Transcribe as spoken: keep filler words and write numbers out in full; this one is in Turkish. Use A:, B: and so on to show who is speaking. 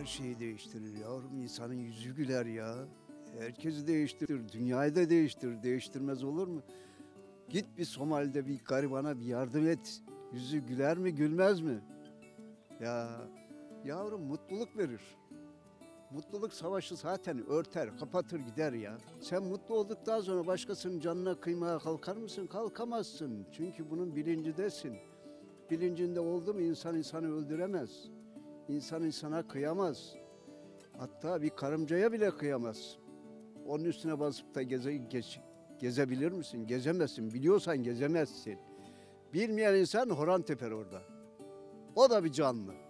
A: şeyi değiştirir yavrum. İnsanın yüzü güler ya. Herkesi değiştirir. Dünyayı da değiştirir. Değiştirmez olur mu? Git bir Somali'de bir garibana bir yardım et. Yüzü güler mi gülmez mi? Ya yavrum mutluluk verir. Mutluluk savaşı zaten örter, kapatır gider ya. Sen mutlu olduktan sonra başkasının canına kıymaya kalkar mısın? Kalkamazsın. Çünkü bunun bilincindesin. Bilincinde oldu mu insan insanı öldüremez. İnsan insana kıyamaz. Hatta bir karıncaya bile kıyamaz. Onun üstüne basıp da geze, geç, gezebilir misin? Gezemezsin. Biliyorsan gezemezsin. Bilmeyen insan horan teper orada. O da bir canlı.